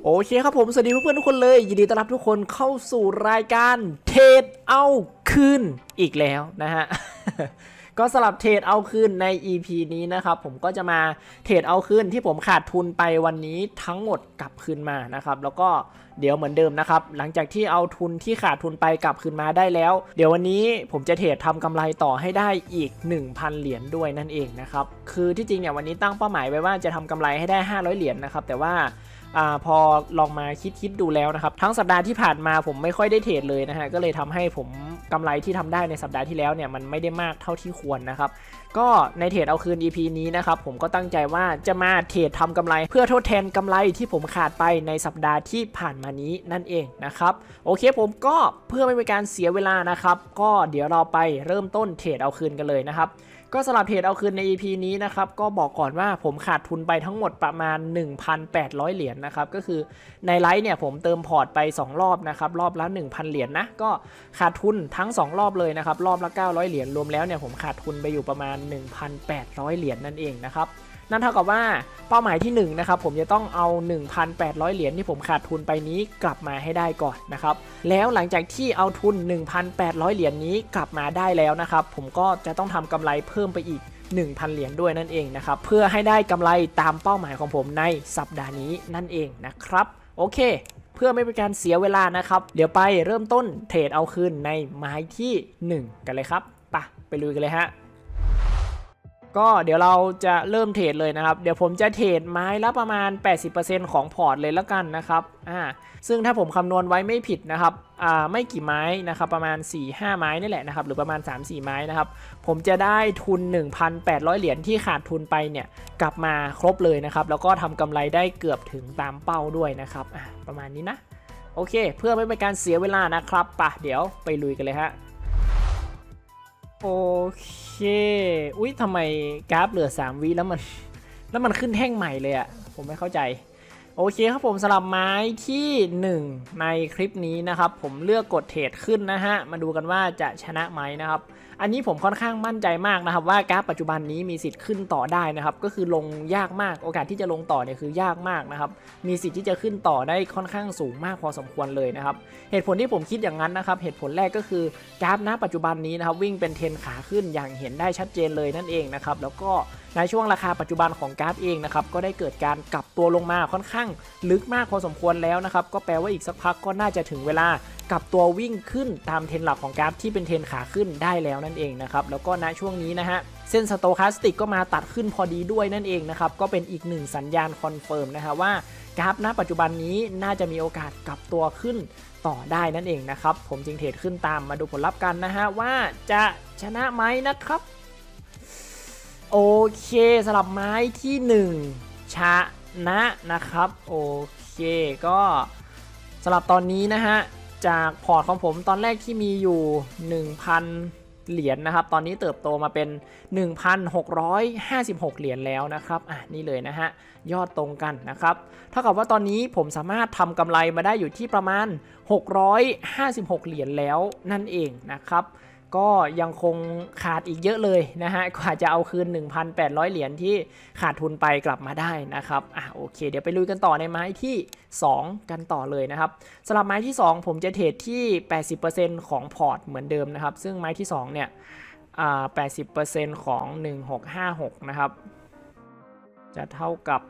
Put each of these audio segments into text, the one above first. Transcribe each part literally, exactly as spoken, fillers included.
โอเคครับผมสวัสดีเพื่อนๆทุกคนเลยยินดีต้อนรับทุกคนเข้าสู่รายการเทรดเอาคืนอีกแล้วนะฮะ ก็สำหรับเทรดเอาคืนใน อี พี นี้นะครับผมก็จะมาเทรดเอาคืนที่ผมขาดทุนไปวันนี้ทั้งหมดกลับคืนมานะครับแล้วก็เดี๋ยวเหมือนเดิมนะครับหลังจากที่เอาทุนที่ขาดทุนไปกลับคืนมาได้แล้วเดี๋ยววันนี้ผมจะเทรดทำกำไรต่อให้ได้อีก หนึ่งพัน เหรียญด้วยนั่นเองนะครับคือที่จริงเนี่ยวันนี้ตั้งเป้าหมายไว้ว่าจะทำกำไรให้ได้ห้าร้อยเหรียญนะครับแต่ว่าอ่าพอลองมาคิดคิดดูแล้วนะครับทั้งสัปดาห์ที่ผ่านมาผมไม่ค่อยได้เทรดเลยนะฮะก็เลยทำให้ผมกำไรที่ทำได้ในสัปดาห์ที่แล้วเนี่ยมันไม่ได้มากเท่าที่ควรนะครับก็ในเทรดเอาคืน อี พี นี้นะครับผมก็ตั้งใจว่าจะมาเทรดทำกำไรเพื่อทดแทนกำไรที่ผมขาดไปในสัปดาห์ที่ผ่านมานี้นั่นเองนะครับโอเคผมก็เพื่อไม่เป็นการเสียเวลานะครับก็เดี๋ยวเราไปเริ่มต้นเทรดเอาคืนกันเลยนะครับก็สำหรับเทรดเอาคืนใน อี พี นี้นะครับก็บอกก่อนว่าผมขาดทุนไปทั้งหมดประมาณ หนึ่งพันแปดร้อย เหรียญ นะครับก็คือในไลฟ์เนี่ยผมเติมพอร์ตไปสองรอบนะครับรอบละ หนึ่งพัน เหรียญ นะก็ขาดทุนทั้งสองรอบเลยนะครับรอบละเก้าร้อยเหรียญรวมแล้วเนี่ยผมขาดทุนไปอยู่ประมาณ หนึ่งพันแปดร้อย เหรียญ นั่นเองนะครับนั่นเท่ากับว่าเป้าหมายที่หนึ่งนะครับผมจะต้องเอา หนึ่งพันแปดร้อย เหรียญที่ผมขาดทุนไปนี้กลับมาให้ได้ก่อนนะครับแล้วหลังจากที่เอาทุน หนึ่งพันแปดร้อย เหรียญนี้กลับมาได้แล้วนะครับผมก็จะต้องทำกำไรเพิ่มไปอีก หนึ่งพัน เหรียญด้วยนั่นเองนะครับเพื่อให้ได้กำไรตามเป้าหมายของผมในสัปดาห์นี้นั่นเองนะครับโอเคเพื่อไม่เป็นการเสียเวลานะครับเดี๋ยวไปเริ่มต้นเทรดเอาคืนในไม้ที่หนึ่งกันเลยครับไปไปลุยกันเลยฮะก็เดี๋ยวเราจะเริ่มเทรดเลยนะครับเดี๋ยวผมจะเทรดไม้ละประมาณ แปดสิบเปอร์เซ็นต์ ของพอร์ตเลยแล้วกันนะครับอ่าซึ่งถ้าผมคำนวณไว้ไม่ผิดนะครับอ่าไม่กี่ไม้นะครับประมาณ สี่ห้า ไม้นี่แหละนะครับหรือประมาณ สามสี่ ไม้นะครับผมจะได้ทุน หนึ่งพันแปดร้อย เหรียญที่ขาดทุนไปเนี่ยกลับมาครบเลยนะครับแล้วก็ทำกำไรได้เกือบถึงตามเป้าด้วยนะครับอ่าประมาณนี้นะโอเคเพื่อไม่เป็นการเสียเวลานะครับป่ะเดี๋ยวไปลุยกันเลยฮะโอเคอุ้ยทำไมกราฟเหลือสามวิแล้วมันแล้วมันขึ้นแท่งใหม่เลยอะผมไม่เข้าใจโอเคครับผมสลับไม้ที่หนึ่งในคลิปนี้นะครับผมเลือกกดเทรดขึ้นนะฮะมาดูกันว่าจะชนะไหมนะครับอันนี้ผมค่อนข้างมั่นใจมากนะครับว่ากราฟปัจจุบันนี้มีสิทธิ์ขึ้นต่อได้นะครับก็คือลงยากมากโอกาสที่จะลงต่อเนี่ยคือยากมากนะครับมีสิทธิ์ที่จะขึ้นต่อได้ค่อนข้างสูงมากพอสมควรเลยนะครับเหตุผลที่ผมคิดอย่างนั้นนะครับเหตุผลแรกก็คือกราฟณปัจจุบันนี้นะครับวิ่งเป็นเทรนขาขึ้นอย่างเห็นได้ชัดเจนเลยนั่นเองนะครับแล้วก็ในช่วงราคาปัจจุบันของกราฟเองนะครับก็ได้เกิดการกลับตัวลงมาค่อนข้างลึกมากพอสมควรแล้วนะครับก็แปลว่าอีกสักพักก็น่าจะถึงเวลากลับตัววิ่งขึ้นตามเทรนหลักของกราฟที่เป็นเทรนขาขึ้นได้แล้วนั่นเองนะครับแล้วก็ณช่วงนี้นะฮะเส้นสโตคาสติกก็มาตัดขึ้นพอดีด้วยนั่นเองนะครับก็เป็นอีกหนึ่งสัญญาณคอนเฟิร์มนะฮะว่ากราฟณปัจจุบันนี้น่าจะมีโอกาสกลับตัวขึ้นต่อได้นั่นเองนะครับผมจึงเทรดขึ้นตามมาดูผลลัพธ์กันนะฮะว่าจะชนะไหมนะครับโอเคสลับไม้ที่หนึ่งชนะนะครับโอเคก็สลับตอนนี้นะฮะจากพอร์ตของผมตอนแรกที่มีอยู่ หนึ่งพัน เหรียญ นะครับตอนนี้เติบโตมาเป็น หนึ่งพันหกร้อยห้าสิบหก เหรียญแล้วนะครับอ่ะนี่เลยนะฮะยอดตรงกันนะครับเท่ากับว่าตอนนี้ผมสามารถทำกำไรมาได้อยู่ที่ประมาณหกร้อยห้าสิบหกเหรียญแล้วนั่นเองนะครับก็ยังคงขาดอีกเยอะเลยนะฮะกว่าจะเอาคืน หนึ่งพันแปดร้อย เหรียญที่ขาดทุนไปกลับมาได้นะครับอ่ะโอเคเดี๋ยวไปลุยกันต่อในไม้ที่สองกันต่อเลยนะครับสำหรับไม้ที่สองผมจะเทรดที่ แปดสิบเปอร์เซ็นต์ ของพอร์ตเหมือนเดิมนะครับซึ่งไม้ที่สองเนี่ยอ่า แปดสิบเปอร์เซ็นต์ ของหนึ่งพันหกร้อยห้าสิบหกนะครับจะเท่ากับ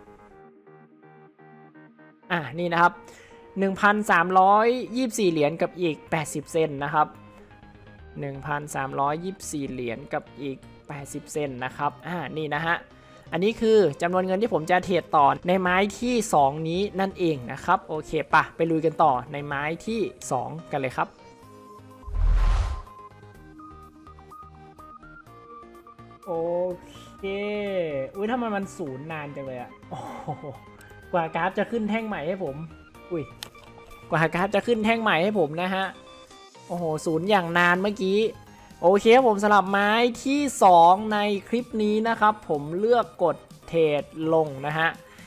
อ่ะนี่นะครับ หนึ่งพันสามร้อยยี่สิบสี่ เหรียญกับอีกแปดสิบเซนต์นะครับหนึ่งพันสามร้อยยี่สิบสี่ เหรียญกับอีกแปดสิบเซนต์นะครับอ่านี่นะฮะอันนี้คือจำนวนเงินที่ผมจะเทรดต่อในไม้ที่สองนี้นั่นเองนะครับโอเคปะไปลุยกันต่อในไม้ที่สองกันเลยครับโอเคอุ้ยถ้ามันมันศูนย์นานจังเลยอะโอ้กว่ากราฟจะขึ้นแท่งใหม่ให้ผมอุ้ยกว่ากราฟจะขึ้นแท่งใหม่ให้ผมนะฮะโอ้โหศูนย์อย่างนานเมื่อกี้โอเคผมสลับไม้ที่สองในคลิปนี้นะครับผมเลือกกดเทรดลงนะฮะ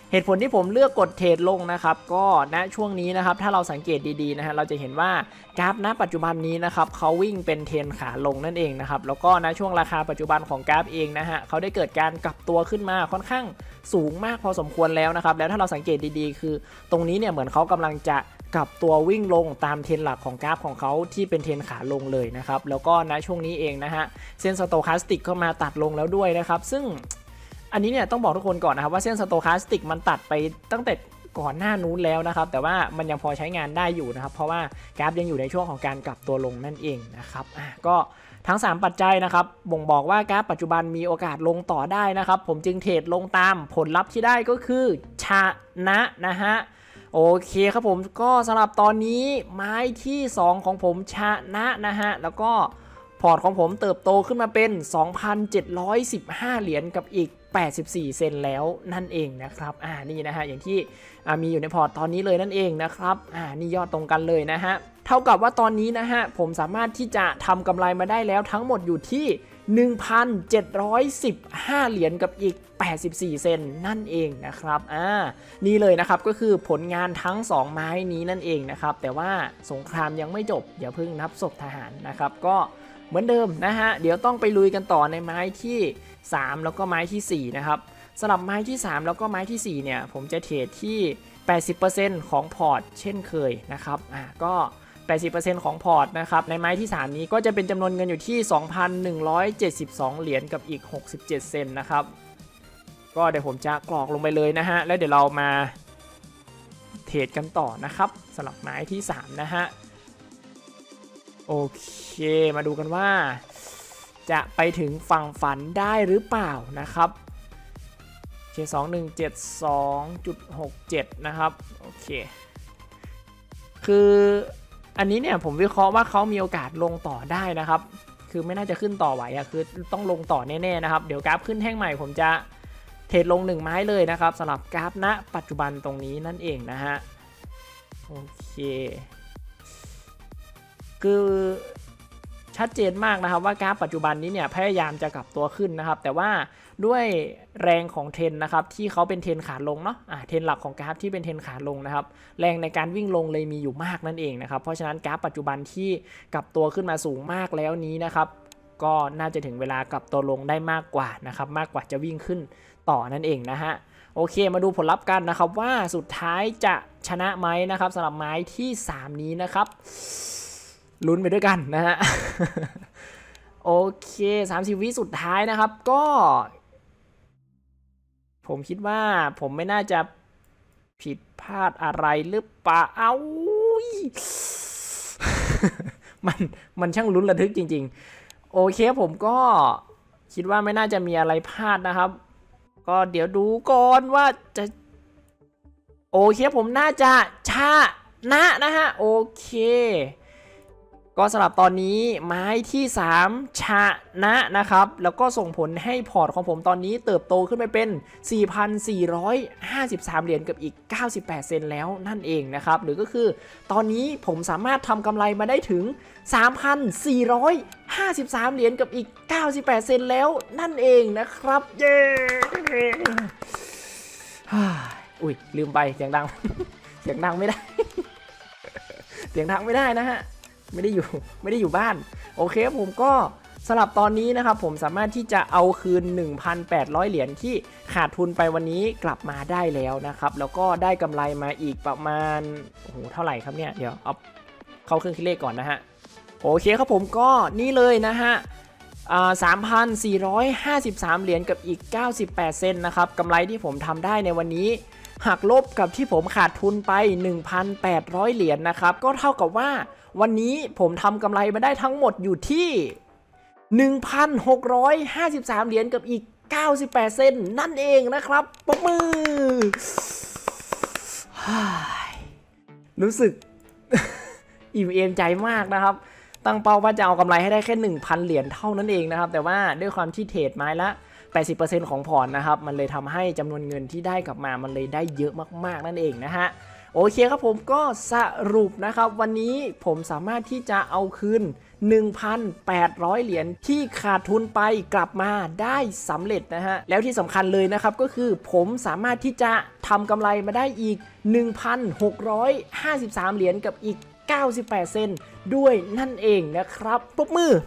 เหตุผลที่ผมเลือกกดเทรดลงนะครับก็ณช่วงนี้นะครับถ้าเราสังเกตดีๆนะฮะเราจะเห็นว่ากราฟณปัจจุบันนี้นะครับเขาวิ่งเป็นเทรนขาลงนั่นเองนะครับแล้วก็ณช่วงราคาปัจจุบันของกราฟเองนะฮะเขาได้เกิดการกลับตัวขึ้นมาค่อนข้างสูงมากพอสมควรแล้วนะครับแล้วถ้าเราสังเกตดีๆคือตรงนี้เนี่ยเหมือนเขากำลังจะกลับตัววิ่งลงตามเทรนหลักของกราฟของเขาที่เป็นเทรนขาลงเลยนะครับแล้วก็ณช่วงนี้เองนะฮะเส้นสโตคาสติกก็มาตัดลงแล้วด้วยนะครับซึ่งอันนี้เนี่ยต้องบอกทุกคนก่อนนะครับว่าเส้นสโตคาสติกมันตัดไปตั้งแต่ก่อนหน้านู้นแล้วนะครับแต่ว่ามันยังพอใช้งานได้อยู่นะครับเพราะว่ากราฟยังอยู่ในช่วงของการกลับตัวลงนั่นเองนะครับอ่ะก็ทั้งสามปัจจัยนะครับบ่งบอกว่ากราฟปัจจุบันมีโอกาสลงต่อได้นะครับผมจึงเทรดลงตามผลลัพธ์ที่ได้ก็คือชนะนะฮะโอเคครับผมก็สำหรับตอนนี้ไม้ที่สองของผมชนะนะฮะแล้วก็พอร์ตของผมเติบโตขึ้นมาเป็น สองพันเจ็ดร้อยสิบห้า เหรียญกับอีกแปดสิบสี่เซนแล้วนั่นเองนะครับอ่านี่นะฮะอย่างที่มีอยู่ในพอร์ตตอนนี้เลยนั่นเองนะครับอ่านี่ยอดตรงกันเลยนะฮะเท่ากับว่าตอนนี้นะฮะผมสามารถที่จะทำกำไรมาได้แล้วทั้งหมดอยู่ที่ หนึ่งพันเจ็ดร้อยสิบห้า เหรียญกับอีกแปดสิบสี่เซนนั่นเองนะครับอ่านี่เลยนะครับก็คือผลงานทั้งสองไม้นี้นั่นเองนะครับแต่ว่าสงครามยังไม่จบอย่าเพิ่งนับศพทหารนะครับก็เหมือนเดิมนะฮะเดี๋ยวต้องไปลุยกันต่อในไม้ที่สามแล้วก็ไม้ที่สี่นะครับสำหรับไม้ที่สามแล้วก็ไม้ที่สี่เนี่ยผมจะเทรดที่ แปดสิบเปอร์เซ็นต์ ของพอร์ตเช่นเคยนะครับอ่าก็ แปดสิบเปอร์เซ็นต์ ของพอร์ตนะครับในไม้ที่สามนี้ก็จะเป็นจำนวนเงินอยู่ที่ สองพันหนึ่งร้อยเจ็ดสิบสอง เหรียญกับอีกหกสิบเจ็ดเซนนะครับก็เดี๋ยวผมจะกรอกลงไปเลยนะฮะแล้วเดี๋ยวเรามาเทรดกันต่อนะครับสำหรับไม้ที่สามนะฮะโอเคมาดูกันว่าจะไปถึงฝั่งฝันได้หรือเปล่านะครับเคสองหนึ่งเจ็ดสองจุดหกเจ็ดนะครับโอเคคืออันนี้เนี่ยผมวิเคราะห์ว่าเขามีโอกาสลงต่อได้นะครับคือไม่น่าจะขึ้นต่อไหวอะคือต้องลงต่อแน่ๆนะครับเดี๋ยวกราฟขึ้นแท่งใหม่ผมจะเทรดลงหนึ่งไม้เลยนะครับสำหรับกราฟณปัจจุบันตรงนี้นั่นเองนะฮะโอเคคือชัดเจนมากนะครับว่ากราฟปัจจุบันนี้เนี่ยพยายามจะกลับตัวขึ้นนะครับแต่ว่าด้วยแรงของเทรนนะครับที่เขาเป็นเทรนขาลงเนาะอ่าเทรนหลักของกราฟที่เป็นเทรนขาลงนะครับแรงในการวิ่งลงเลยมีอยู่มากนั่นเองนะครับเพราะฉะนั้นกราฟปัจจุบันที่กลับตัวขึ้นมาสูงมากแล้วนี้นะครับก็น่าจะถึงเวลากลับตัวลงได้มากกว่านะครับมากกว่าจะวิ่งขึ้นต่อนั่นเองนะฮะโอเคมาดูผลลัพธ์กันนะครับว่าสุดท้ายจะชนะไหมนะครับสำหรับไม้ที่สามนี้นะครับลุ้นไปด้วยกันนะฮะ โอเคสามสิบวิสุดท้ายนะครับก็ผมคิดว่าผมไม่น่าจะผิดพลาดอะไรหรือเปล่าเอ้า มันมันช่างลุ้นระทึกจริงๆโอเคผมก็คิดว่าไม่น่าจะมีอะไรพลาดนะครับก็เดี๋ยวดูก่อนว่าจะโอเคผมน่าจะชนะนะฮะโอเคก็สำหรับตอนนี้ไม้ที่สามชนะนะครับแล้วก็ส่งผลให้พอร์ตของผมตอนนี้เติบโตขึ้นไปเป็น สี่พันสี่ร้อยห้าสิบสาม เหรียญกับอีกเก้าสิบแปดเซนแล้วนั่นเองนะครับหรือก็คือตอนนี้ผมสามารถทำกำไรมาได้ถึง สามพันสี่ร้อยห้าสิบสาม เหรียญกับอีกเก้าสิบแปดเซนแล้วนั่นเองนะครับเย้อุ้ยลืมไปเสียงดัง เสียงดังไม่ได้ เสียงดังไม่ได้นะฮะไม่ได้อยู่ไม่ได้อยู่บ้านโอเคผมก็สำหรับตอนนี้นะครับผมสามารถที่จะเอาคืน หนึ่งพันแปดร้อย เหรียญที่ขาดทุนไปวันนี้กลับมาได้แล้วนะครับแล้วก็ได้กำไรมาอีกประมาณโอ้โหเท่าไหร่ครับเนี่ยเดี๋ยวเอาเข้าเครื่องคิดเลขก่อนนะฮะโอเคครับผมก็นี่เลยนะฮะอ่า สามพันสี่ร้อยห้าสิบสาม เหรียญกับอีกเก้าสิบแปดเซนนะครับกำไรที่ผมทำได้ในวันนี้หักลบกับที่ผมขาดทุนไป หนึ่งพันแปดร้อย เหรียญนะครับก็เท่ากับว่าวันนี้ผมทำกำไรมาได้ทั้งหมดอยู่ที่ หนึ่งพันหกร้อยห้าสิบสาม เหรียญกับอีกเก้าสิบแปดเซนนั่นเองนะครับปรบมือ รู้สึก อิ่มเอมใจมากนะครับตั้งเป้าว่าจะเอากำไรให้ได้แค่ หนึ่งพัน เหรียญเท่านั้นเองนะครับแต่ว่าด้วยความที่เทรดไม้ละ แปดสิบเปอร์เซ็นต์ ของพอร์ตนะครับมันเลยทำให้จำนวนเงินที่ได้กลับมามันเลยได้เยอะมากๆนั่นเองนะฮะโอเคครับผมก็สรุปนะครับวันนี้ผมสามารถที่จะเอาคืน หนึ่งพันแปดร้อย เหรียญที่ขาดทุนไปกลับมาได้สำเร็จนะฮะแล้วที่สำคัญเลยนะครับก็คือผมสามารถที่จะทำกำไรมาได้อีก หนึ่งพันหกร้อยห้าสิบสาม เหรียญกับอีกเก้าสิบแปดเซนต์ด้วยนั่นเองนะครับปรบมือ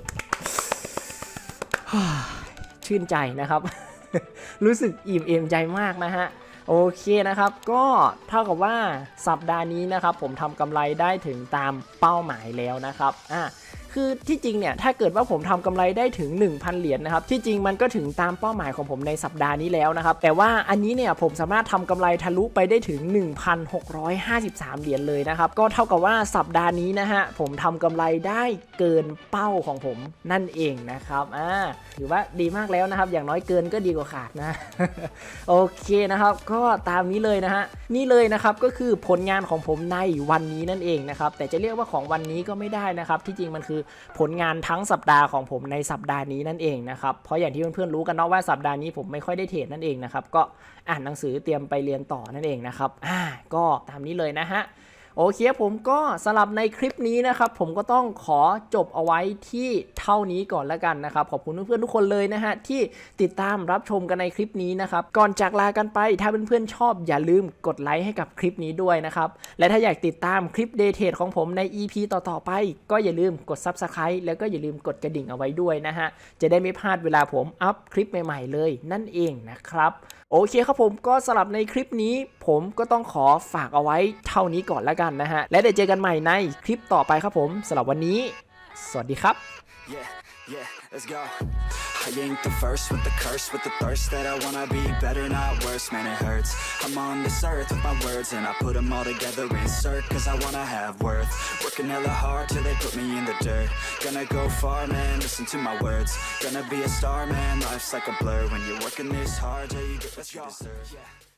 ชื่นใจนะครับ รู้สึกอิ่มเอมใจมากนะฮะโอเคนะครับก็เท่ากับว่าสัปดาห์นี้นะครับผมทำกำไรได้ถึงตามเป้าหมายแล้วนะครับอ่ะคือที่จริงเนี่ยถ้าเกิดว่าผมทำกำไรได้ถึง หนึ่งพัน เหรียญนะครับที่จริงมันก็ถึงตามเป้าหมายของผมในสัปดาห์นี้แล้วนะครับแต่ว่าอันนี้เนี่ยผมสามารถทำกำไรทะลุไปได้ถึง หนึ่งพันหกร้อยห้าสิบสาม เหรียญเลยนะครับก็เท่ากับว่าสัปดาห์นี้นะฮะผมทำกำไรได้เกินเป้าของผมนั่นเองนะครับอ่าถือว่าดีมากแล้วนะครับอย่างน้อยเกินก็ดีกว่าขาดนะ โอเคนะครับก็ตามนี้เลยนะฮะนี่เลยนะครับก็คือผลงานของผมในวันนี้นั่นเองนะครับแต่จะเรียกว่าของวันนี้ก็ไม่ได้นะครับที่จริงมันคือผลงานทั้งสัปดาห์ของผมในสัปดาห์นี้นั่นเองนะครับเพราะอย่างที่เพื่อนๆรู้กันเนาะว่าสัปดาห์นี้ผมไม่ค่อยได้เทรดนั่นเองนะครับก็อ่านหนังสือเตรียมไปเรียนต่อนั่นเองนะครับอ่าก็ตามนี้เลยนะฮะโอเคผมก็สำหรับในคลิปนี้นะครับผมก็ต้องขอจบเอาไว้ที่เท่านี้ก่อนแล้วกันนะครับขอบคุณเพื่อนๆทุกคนเลยนะฮะที่ติดตามรับชมกันในคลิปนี้นะครับก่อนจากลากันไปถ้าเพื่อนๆชอบอย่าลืมกดไลค์ให้กับคลิปนี้ด้วยนะครับและถ้าอยากติดตามคลิป Day Trade ของผมใน อี พี ต่อๆไปก็อย่าลืมกด ซับสไครบ์ แล้วก็อย่าลืมกดกระดิ่งเอาไว้ด้วยนะฮะจะได้ไม่พลาดเวลาผมอัพคลิปใหม่ๆเลยนั่นเองนะครับโอเคครับผมก็สำหรับในคลิปนี้ผมก็ต้องขอฝากเอาไว้เท่านี้ก่อนแล้วกันนะฮะและเดี๋ยวเจอกันใหม่ในคลิปต่อไปครับผมสำหรับวันนี้สวัสดีครับ Yeah, yeah, let's go. I ain't the first with the curse, with the thirst that I wanna be better, not worse, man it hurts. I'm on this earth with my words and I put them all together, insert, cause I wanna have worth. Working hella hard till they put me in the dirt. Gonna go far, man, listen to my words. Gonna be a star, man, life's like a blur. When you're working this hard, yeah, you get what you deserve. Yeah.